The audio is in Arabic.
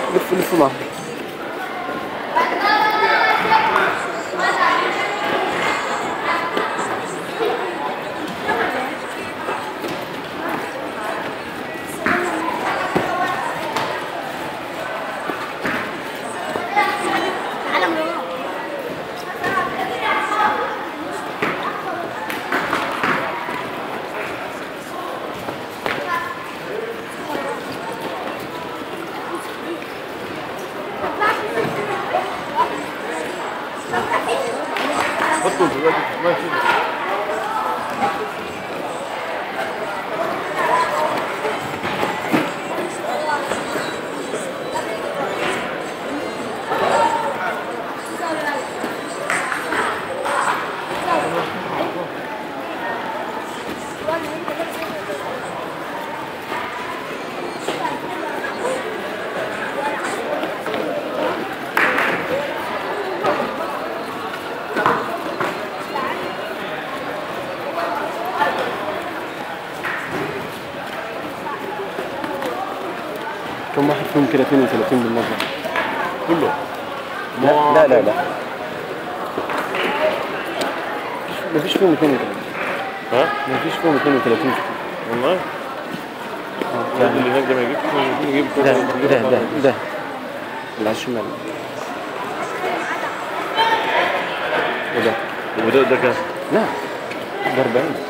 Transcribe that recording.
لف لف معاهم. بطل دلوقتي ما في. كم واحد فيهم كده 32 بالنظر؟ كله؟ لا لا لا لا مفيش فيهم 32. ها؟ مفيش فيهم 32 والله؟ يعني اللي هناك ده ما يجيب ده اللي على الشمال. وده وده كام؟ لا ده 40.